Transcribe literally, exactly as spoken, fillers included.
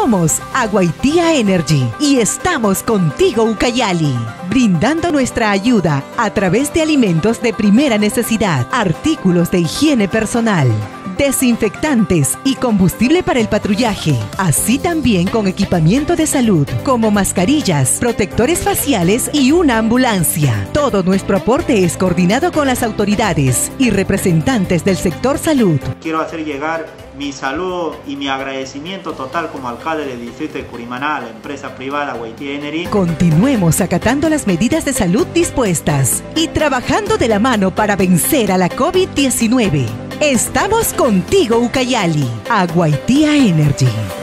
Somos Aguaitía Energy y estamos contigo, Ucayali, brindando nuestra ayuda a través de alimentos de primera necesidad, artículos de higiene personal, desinfectantes y combustible para el patrullaje, así también con equipamiento de salud como mascarillas, protectores faciales y una ambulancia. Todo nuestro aporte es coordinado con las autoridades y representantes del sector salud. Quiero hacer llegar mi saludo y mi agradecimiento total como alcalde del distrito de Curimaná a la empresa privada Aguaitía Energy. Continuemos acatando las medidas de salud dispuestas y trabajando de la mano para vencer a la COVID diecinueve. Estamos contigo, Ucayali. Aguaitía Energy.